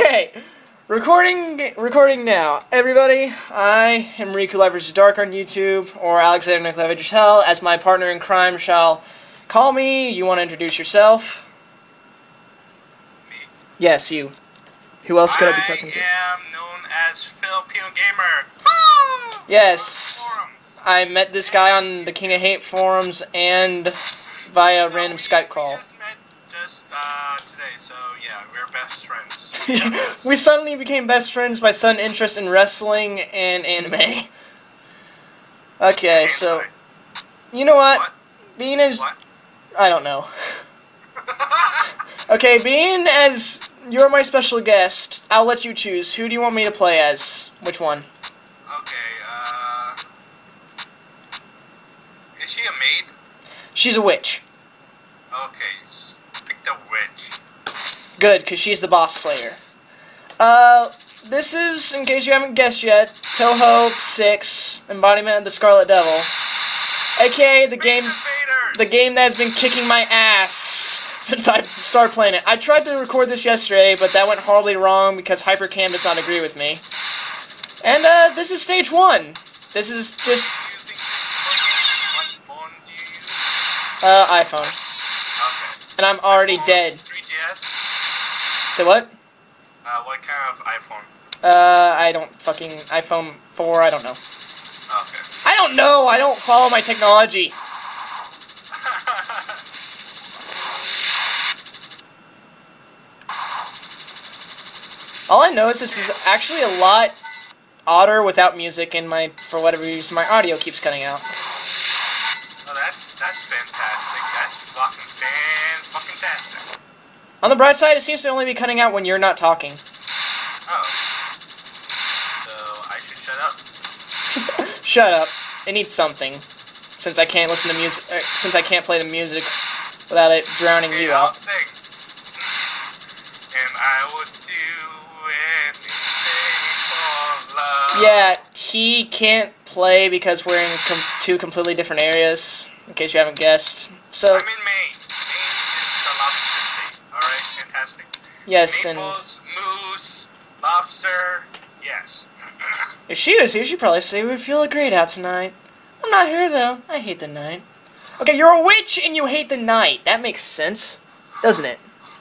Okay, recording now. Everybody, I am Riku Live vs. Dark on YouTube, or Alexander Nikolevich Hell, as my partner in crime shall call me. You want to introduce yourself? Me? Yes, you. Who else could I be talking to? I am known as Phillipinogamer. Yes, I met this guy on the King of Hate forums and via random Skype call. We just met today, so yeah, we're best friends. We suddenly became best friends by sudden interest in wrestling and anime. Okay, so you know what? Being as I don't know. Okay, being as you're my special guest, I'll let you choose. Who do you want me to play as? Which one? Okay, is she a maid? She's a witch. Okay, pick the witch. Good, because she's the boss slayer. This is, in case you haven't guessed yet, Touhou 6, Embodiment of the Scarlet Devil. AKA the game that's been kicking my ass since I started playing it. I tried to record this yesterday, but that went horribly wrong because Hypercam does not agree with me. And, this is stage 1. This is just... What phone do you use? iPhone. Okay. And I'm already dead. 3GS? Say what? What kind of iPhone? I don't fucking... iPhone 4, I don't know. Okay. I don't know! I don't follow my technology. All I know is this is actually a lot odder without music, and for whatever reason, my audio keeps cutting out. Oh, that's fantastic. That's fucking tastic. On the bright side, it seems to only be cutting out when you're not talking. Oh. So, I should shut up? Shut up. It needs something. Since I can't listen to music, since I can't play the music without it drowning you I'll out. sing. And I would do anything for love. Yeah, he can't play because we're in two completely different areas, in case you haven't guessed. So, I'm in Maine. Maine is the lobster state. Alright, fantastic. yes, Maples, moose, lobster, yes. if she was here, she'd probably say we feel great out tonight. I'm not here, though. I hate the night. Okay, you're a witch and you hate the night. That makes sense, doesn't it?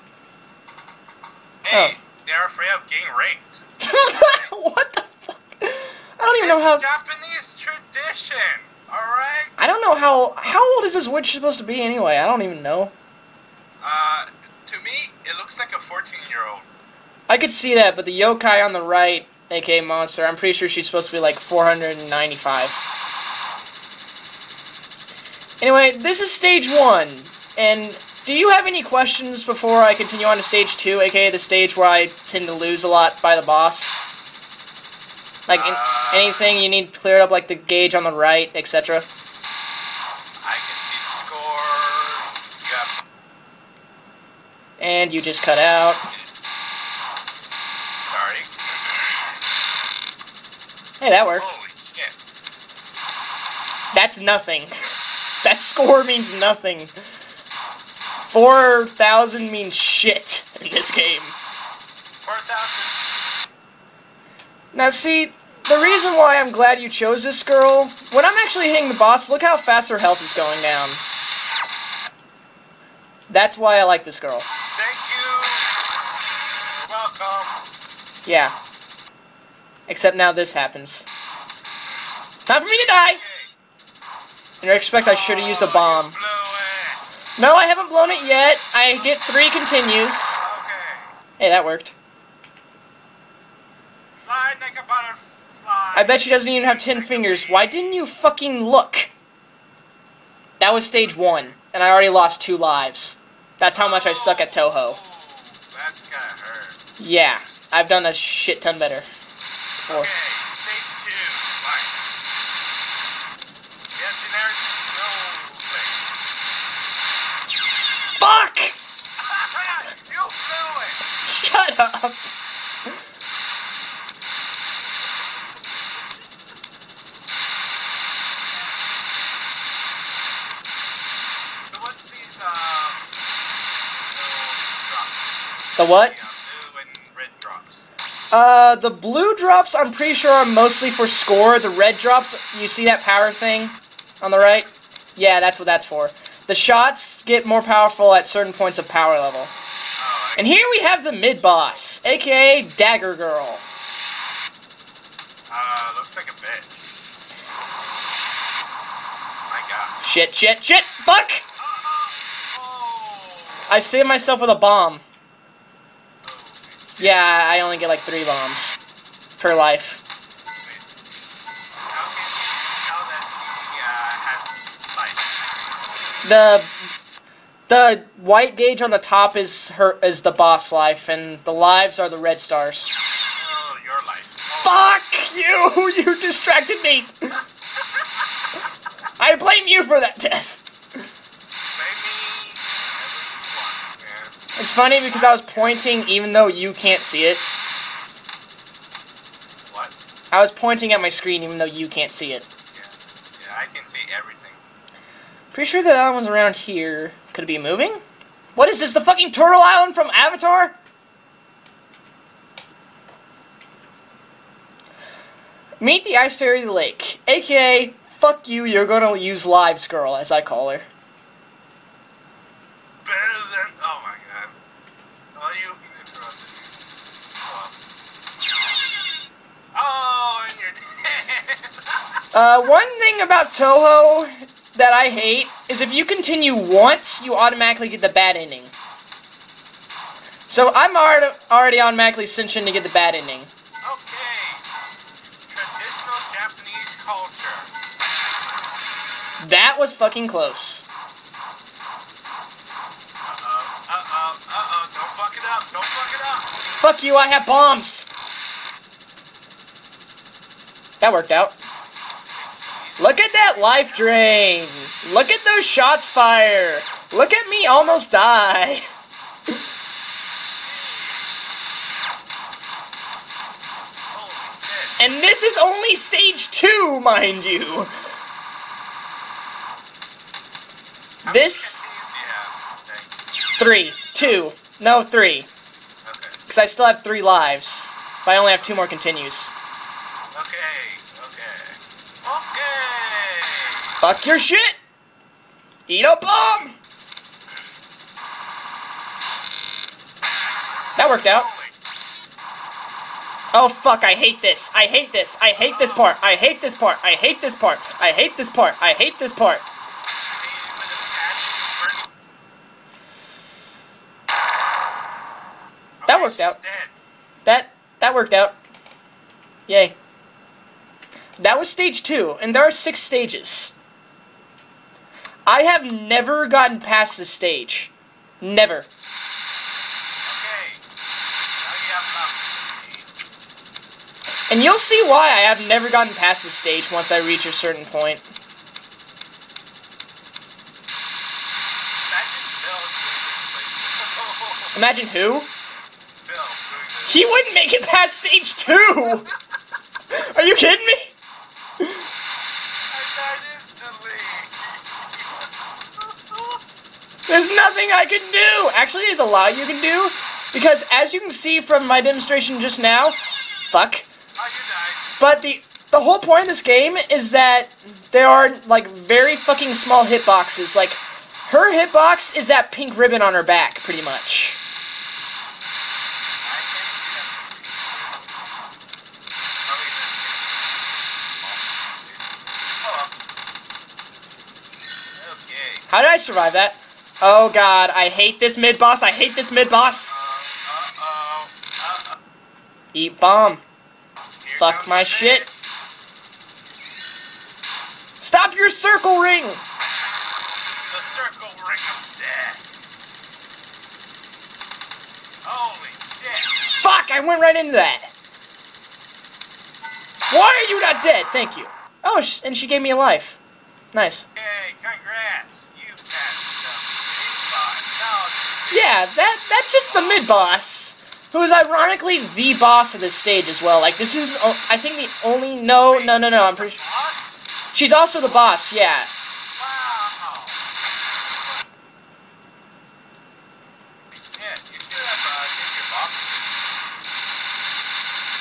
Hey, they're afraid of getting raped. What the fuck? I don't even know how... It's Japanese tradition, alright? I don't know how old is this witch supposed to be anyway? I don't even know. To me, it looks like a 14-year-old. I could see that, but the yokai on the right, aka monster, I'm pretty sure she's supposed to be like 495. Anyway, this is stage 1, and do you have any questions before I continue on to stage 2, aka the stage where I tend to lose a lot by the boss? Like, anything you need cleared up, like the gauge on the right, etc.? I can see the score. Yep. And you just cut out. Sorry. Hey, that worked. Holy shit. That's nothing. That score means nothing. 4,000 means shit in this game. 4,000. Now see, the reason why I'm glad you chose this girl, when I'm actually hitting the boss, look how fast her health is going down. That's why I like this girl. Thank you. You're welcome. Yeah. Except now this happens. Time for me to die! In retrospect, I should have used a bomb. No, I haven't blown it yet. I get 3 continues. Okay. Hey, that worked. Fly like a butterfly. I bet she doesn't even have 10 fingers. Why didn't you fucking look? That was stage 1, and I already lost 2 lives. That's how much I suck at Touhou. Oh, that's gonna hurt. Yeah, I've done a shit ton better. Okay, stage 2. Fine. We have generic snow things. Fuck! You blew it! Shut up! So what's these, The what? blue and red drops. The blue drops, I'm pretty sure, are mostly for score. The red drops, you see that power thing on the right? Yeah, that's what that's for. The shots get more powerful at certain points of power level. And here we have the mid-boss, aka Dagger Girl. Looks like a bitch. My god. Shit, shit, shit! Fuck! Oh. I saved myself with a bomb. Yeah, I only get like 3 bombs per life. Wait. How can you tell that he has life? The white gauge on the top is the boss life, and the lives are the red stars. Oh, your life. Fuck you! You distracted me! I blame you for that death! It's funny because I was pointing even though you can't see it. What? I was pointing at my screen even though you can't see it. Yeah, I can see everything. Pretty sure that island was around here. Could it be moving? What is this, the fucking Turtle Island from Avatar? Meet the Ice Fairy of the Lake, aka, fuck you, you're gonna use lives girl, as I call her. Better than... Oh my god. Oh, you interrupted me. Oh, and you're dead. One thing about Touhou that I hate is if you continue once, you automatically get the bad ending. So I'm already automatically cinched in to get the bad ending. Okay. Traditional Japanese culture. That was fucking close. Don't fuck it up. Don't fuck it up. Fuck you, I have bombs. That worked out. Look at that life drain. Look at those shots fire. Look at me almost die. And this is only stage 2, mind you. This... 3. 2. No, 3. Okay. Because I still have 3 lives. But I only have 2 more continues. Okay. Fuck your shit! Eat a bomb! That worked out. Oh fuck, I hate this. I hate this. I hate this part. I hate this part. I hate this part. I hate this part. I hate this part. That worked out. That worked out. Yay. That was stage 2, and there are 6 stages. I have never gotten past this stage. Never. And you'll see why I have never gotten past this stage once I reach a certain point. Imagine who? He wouldn't make it past stage 2! Are you kidding me? I died instantly. There's nothing I can do! Actually, there's a lot you can do, because as you can see from my demonstration just now, fuck. Oh, you died. But the whole point of this game is that there are, like, very fucking small hitboxes. Like, her hitbox is that pink ribbon on her back, pretty much. How did I survive that? Oh god, I hate this mid-boss, I hate this mid-boss! Eat bomb. Fuck my shit. Stop your circle ring! The circle ring of death. Holy shit. Fuck, I went right into that. Why are you not dead? Thank you. Oh, and she gave me a life. Nice. Hey, congrats. You passed the Yeah, that's just the mid-boss. Who is ironically the boss of this stage as well. Like, this is, I think, the only... No, I'm pretty sure... She's also the boss, yeah. Wow. Yeah, you should have taken your boss.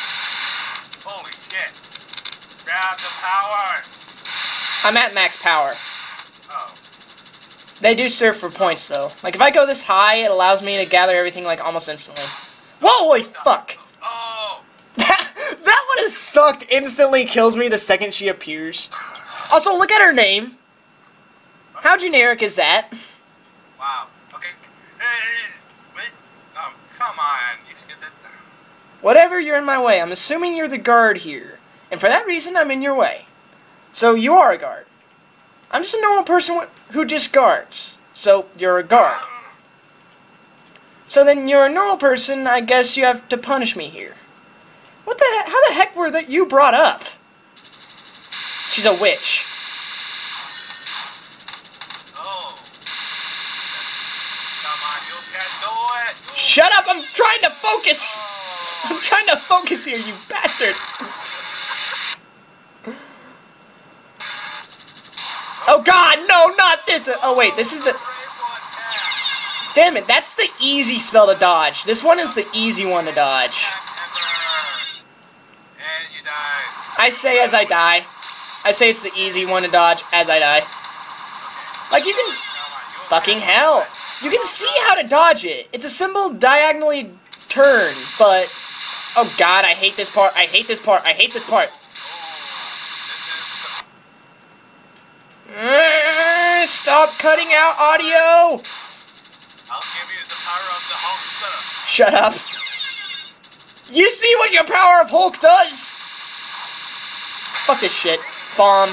I'm at max power. Oh. They do serve for points, though. Like, if I go this high, it allows me to gather everything, like, almost instantly. Whoa, holy fuck! Oh! That one has sucked. Instantly kills me the second she appears. Also, look at her name. How generic is that? Wow. Okay. Hey, wait. Oh, come on. You skipped it. Whatever, you're in my way. I'm assuming you're the guard here. And for that reason, I'm in your way. So, you are a guard. I'm just a normal person who just guards. So, you're a guard. So then you're a normal person, I guess you have to punish me here. What the heck? How the heck were that you brought up? She's a witch. Oh. Come on, you can do it. Shut up, I'm trying to focus! Oh. I'm trying to focus here, you bastard! Oh god, no, not this! Oh wait, this is the... Damn it, that's the easy spell to dodge. This one is the easy one to dodge. And you die. I say as I die. I say it's the easy one to dodge as I die. Like, you can... Fucking hell! You can see how to dodge it. It's a simple diagonally turn, but... Oh god, I hate this part. I hate this part. I hate this part. Stop cutting out audio! I'll give you the power of the Hulkster. Shut up. You see what your power of Hulk does? Fuck this shit. Bomb.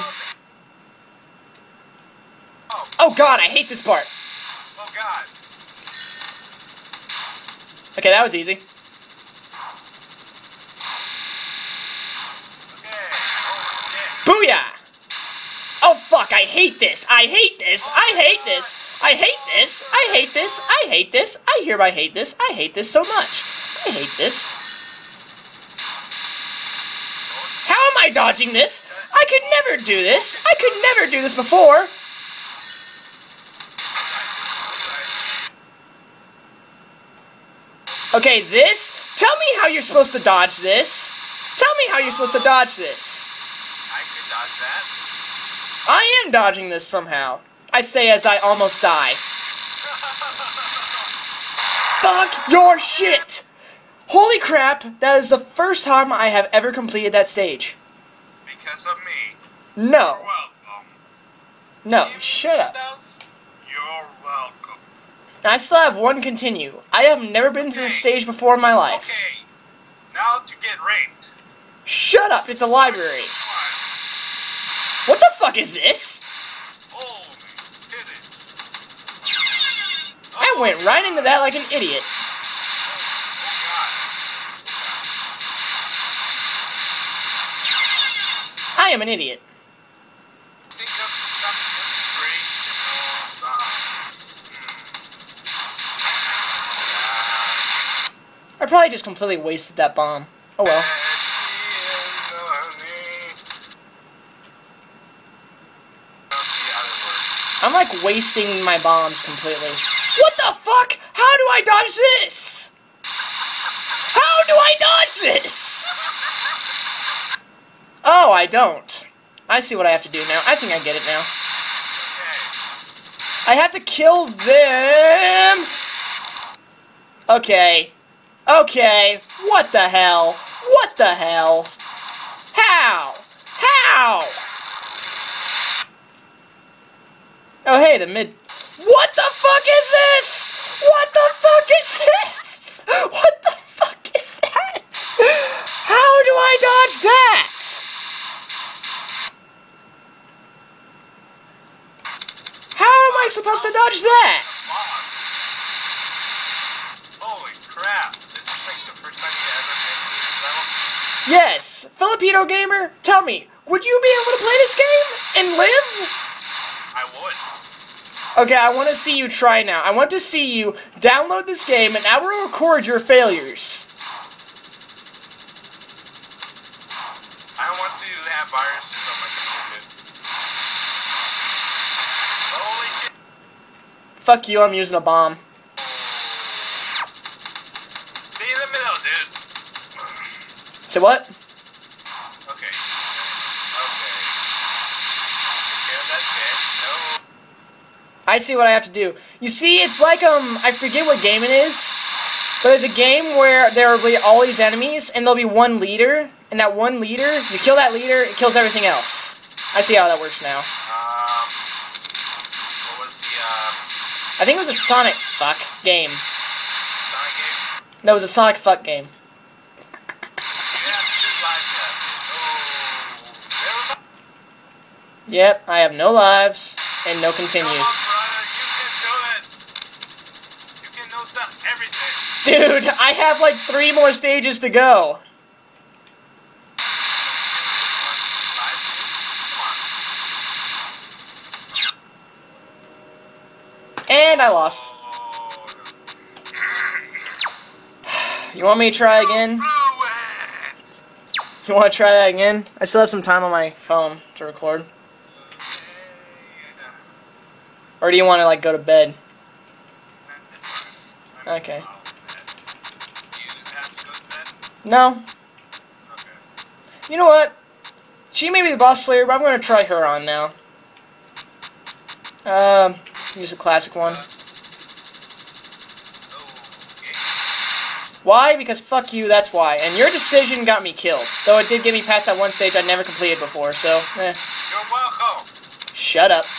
Oh god, I hate this part. Oh god. Okay, that was easy. Okay. Oh shit. Booyah! Oh fuck, I hate this. I hate this. I hate this. I hate this. I hate this. I hate this. I hereby hate this. I hate this so much. I hate this. How am I dodging this? I could never do this. I could never do this before. Okay, this. Tell me how you're supposed to dodge this. Tell me how you're supposed to dodge this. I could dodge that. I am dodging this somehow. I say as I almost die. Fuck your shit! Holy crap, that is the first time I have ever completed that stage. Because of me. No. You're welcome. No, shut up. You're welcome. I still have one continue. I have never been to this stage before in my life. Okay. Now to get raped. Shut up, it's a library. What the fuck is this? Oh, did it. I went right into that like an idiot. I am an idiot. Think of some inspirational songs. I probably just completely wasted that bomb. Oh well. I'm like wasting my bombs completely. What the fuck? How do I dodge this? How do I dodge this? Oh, I don't. I see what I have to do now. I think I get it now. I have to kill them. Okay. Okay. What the hell? What the hell? How? How? Oh, hey, the mid... What the fuck is this? What the fuck is this? What the fuck is that? How do I dodge that? How am I supposed to dodge that? Holy crap. This is like the first time you ever been to this level? Yes. Phillipinogamer, tell me, would you be able to play this game and live? I would. Okay, I want to see you try now. I want to see you download this game, and I will record your failures. I want to have viruses on my computer. Holy shit. Fuck you, I'm using a bomb. Stay in the middle, dude. Say what? Okay. Okay. I see what I have to do. You see, it's like, I forget what game it is, but there's a game where there will be all these enemies, and there'll be one leader, and that one leader, you kill that leader, it kills everything else. I see how that works now. What was the, I think it was a Sonic fuck game. Sonic game? No, it was a Sonic fuck game. Yep, I have no lives and no continues. Come on, brother, you can do it. You can know everything. Dude, I have like 3 more stages to go. And I lost. You want me to try again? You want to try that again? I still have some time on my phone to record. Or do you want to, like, go to bed? Okay. You have to go to bed? No. Okay. You know what? She may be the boss slayer, but I'm going to try her on now. Use a classic one. Okay. Why? Because fuck you, that's why. And your decision got me killed. Though it did get me past that one stage I'd never completed before, so, eh. You're welcome. Shut up.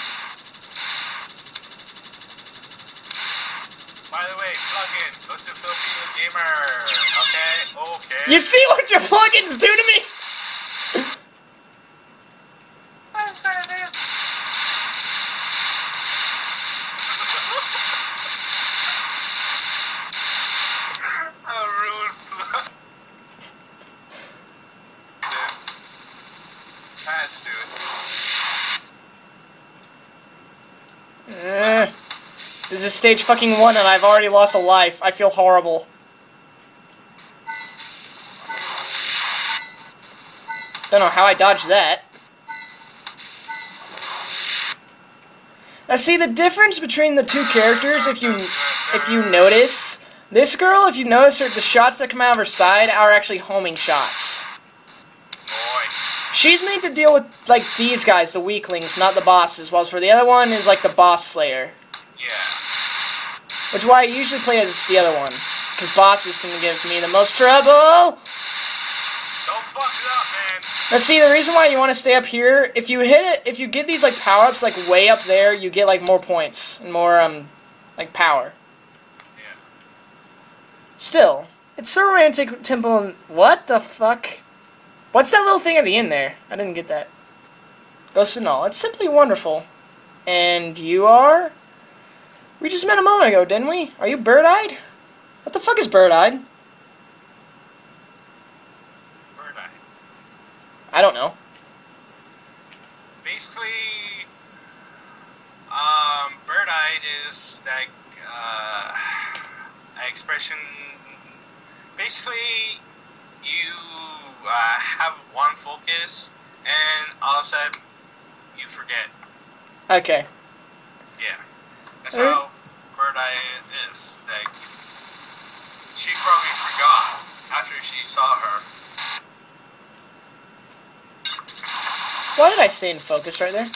By the way, plug in. Go to Phillipinogamer. Okay? Okay. You see what your plugins do to me? I'm sorry, man. A rude plug. I had to do it. This is stage fucking 1 and I've already lost a life. I feel horrible. Don't know how I dodged that. Now see, the difference between the two characters, if you notice, this girl, if you notice her, the shots that come out of her side are actually homing shots. Nice. She's made to deal with, like, these guys, the weaklings, not the bosses, whilst for the other one is, like, the boss slayer. Yeah. Which is why I usually play as the other one. Because bosses tend to give me the most trouble! Don't fuck it up, man. Now see, the reason why you want to stay up here, if you hit it, if you get these, like, power-ups, like, way up there, you get, like, more points. And more, like, power. Yeah. Still, it's so romantic, temple, and what the fuck? What's that little thing at the end there? I didn't get that. Ghost and all. It's simply wonderful. And you are? We just met a moment ago, didn't we? Are you bird-eyed? What the fuck is bird-eyed? Bird-eye. I don't know. Basically, bird-eyed is like an expression. Basically, you have one focus, and all of a sudden, you forget. Okay. Yeah, that's how bird-eye is. Like, she probably forgot after she saw her. Why did I stay in focus right there?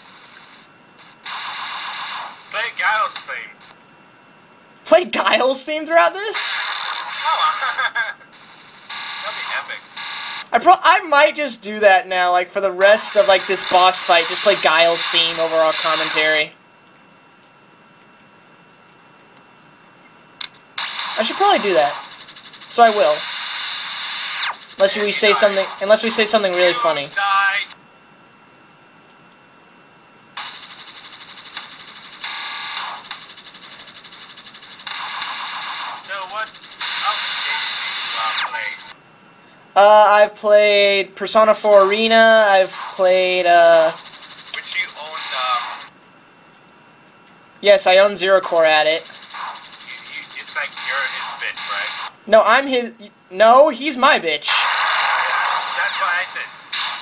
Play Giles theme. Play Giles theme throughout this? Oh, that'd be epic. I might just do that now, like, for the rest of, like, this boss fight. Just play Giles theme over our commentary. I should probably do that. So I will. Unless we say something really funny. Die. So what else games do you play? I've played Persona 4 Arena, I've played, Which you owned, yes, I own Zero Core at it. it's like you're his bitch, right? No, I'm his, no, he's my bitch. That's what I said.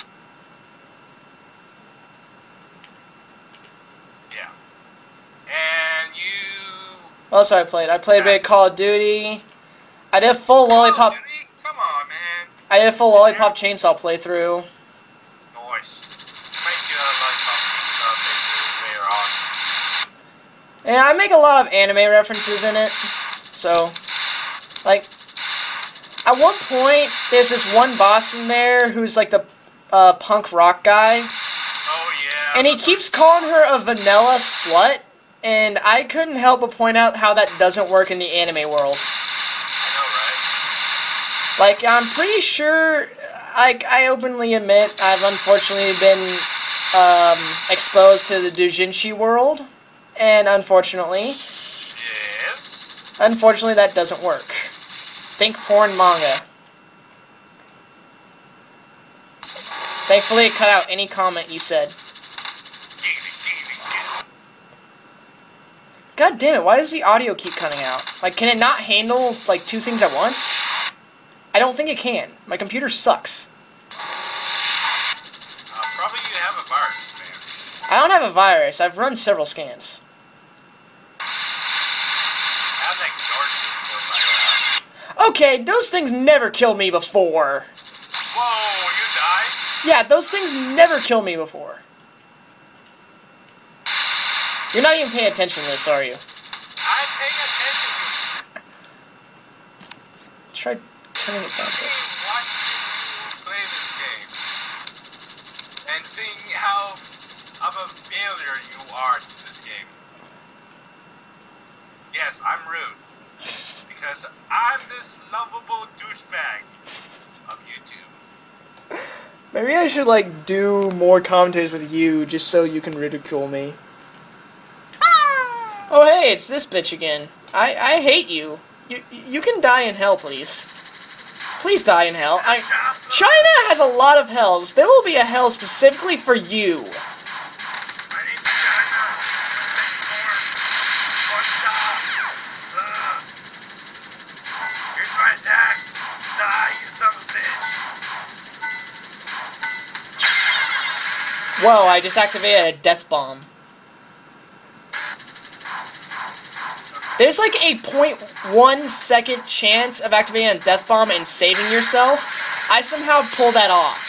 Yeah. And you... What else I played? I played a bit of Call of Duty. I did a full Lollipop... Call of Duty? Come on, man. I did a full Lollipop Chainsaw playthrough. Nice. Might do a Lollipop Chainsaw playthrough later on. Yeah, I make a lot of anime references in it. So, like, at one point, there's this one boss in there who's like the punk rock guy. Oh, yeah. And he keeps calling her a vanilla slut. And I couldn't help but point out how that doesn't work in the anime world. I know, right? Like, I'm pretty sure, I openly admit, I've unfortunately been exposed to the doujinshi world. And unfortunately, that doesn't work. Think porn manga. Thankfully, it cut out any comment you said. God damn it, why does the audio keep cutting out? Like, can it not handle, like, two things at once? I don't think it can. My computer sucks. Probably you have a virus, man. I don't have a virus. I've run several scans. Okay, those things never killed me before. Whoa, you died? Yeah, those things never killed me before. You're not even paying attention to this, are you? I'm paying attention. Try turning it down. Watching you play this game and seeing how of a failure you are to this game. Yes, I'm rude. Because I'm this lovable douchebag of YouTube. Maybe I should, like, do more commentaries with you just so you can ridicule me. Oh, hey, it's this bitch again. I hate you. You can die in hell, please. Please die in hell. China has a lot of hells. There will be a hell specifically for you. Whoa, I just activated a death bomb. There's like a 0.1 second chance of activating a death bomb and saving yourself. I somehow pulled that off.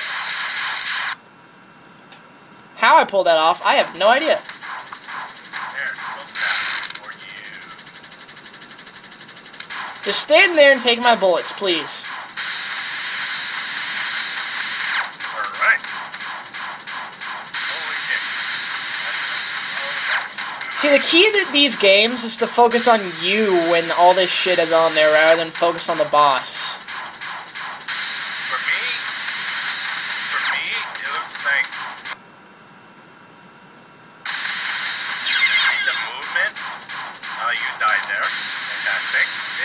How I pulled that off, I have no idea. Just stand there and take my bullets, please. See, the key to these games is to focus on you when all this shit is on there rather than focus on the boss. For me, it looks like the movement. Oh, you died there. Fantastic.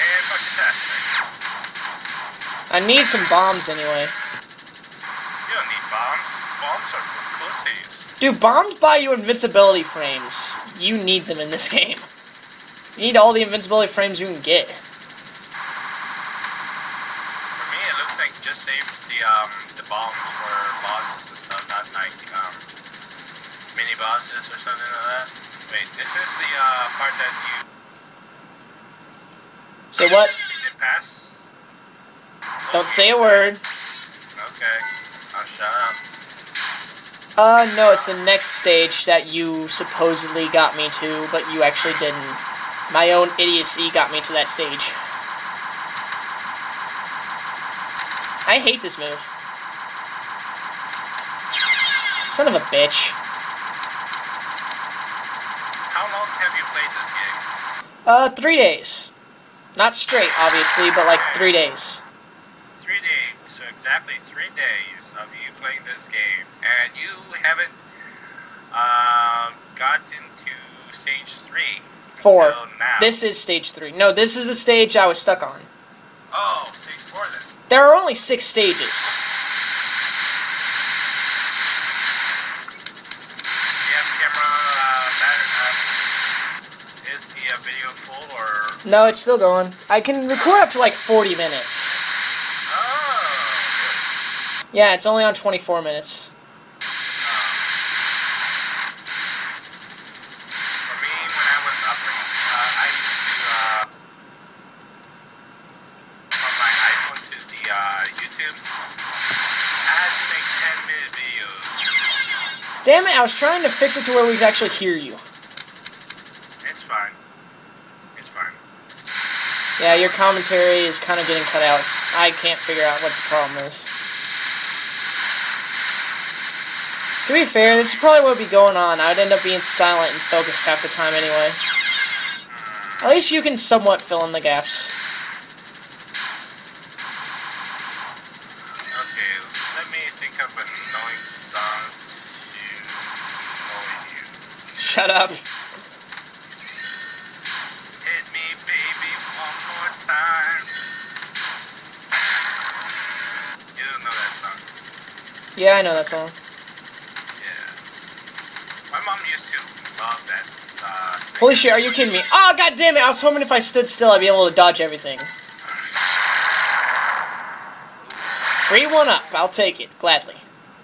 Fantastic. I need some bombs anyway. You don't need bombs. Bombs are for pussies. Dude, bombs buy you invincibility frames. You need them in this game. You need all the invincibility frames you can get. For me, it looks like just save the bombs for bosses and stuff, not like mini bosses or something like that. Wait, this is the part that you. So what? You didn't pass. Don't say a word. Okay, I'll shut up. No, it's the next stage that you supposedly got me to, but you actually didn't. My own idiocy got me to that stage. I hate this move. Son of a bitch. How long have you played this game? 3 days. Not straight, obviously, but like 3 days. 3 days. So exactly 3 days of you playing this game, and you haven't gotten to stage 3 4. until now. This is stage 3. No, this is the stage I was stuck on. Oh, stage 4 then. There are only 6 stages. You have camera is the video full or? No, it's still going. I can record up to like 40 minutes. Yeah, it's only on 24 minutes. For me, when I was uploading, I used to from my iPhone to the YouTube, I had to make 10-minute videos. Damn it, I was trying to fix it to where we could actually hear you. It's fine. Yeah, your commentary is kind of getting cut out. I can't figure out what the problem is. To be fair, this is probably what would be going on. I would end up being silent and focused half the time anyway. At least you can somewhat fill in the gaps. Okay, let me think of an annoying song to annoy you. Shut up. Hit me, baby, one more time. You don't know that song? Yeah, I know that song. Yeah. My mom used to love that. Holy shit, are you kidding me? Oh, god damn it! I was hoping if I stood still, I'd be able to dodge everything. 3-1 up. I'll take it, gladly.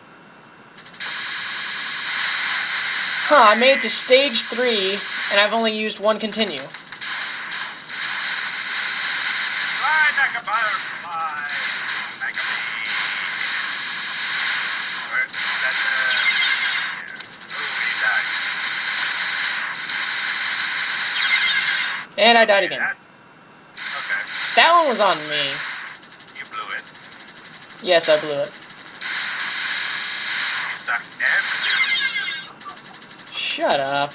Huh, I made it to stage 3, and I've only used 1 continue. Fly like a butterfly, like a bee. Or is that yeah. Oh, he died. And I died again. Okay. That one was on me. You blew it. Yes, I blew it. You suck and Shut up.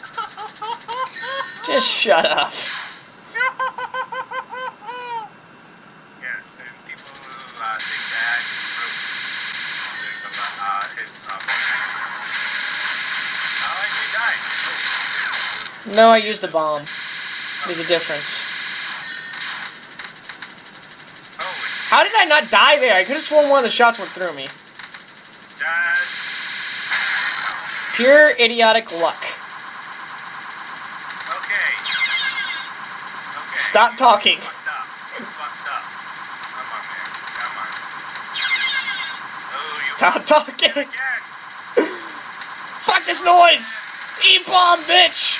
Just shut up. Yes, and people think that his he died. No, I used the bomb. There's a difference. How did I not die there? I could have sworn one of the shots went through me. Pure idiotic luck. Okay. Stop talking. You fucked up. You fucked up. Come on, man. Come on. Oh, you Stop talking. again. Fuck this noise! E-bomb, bitch!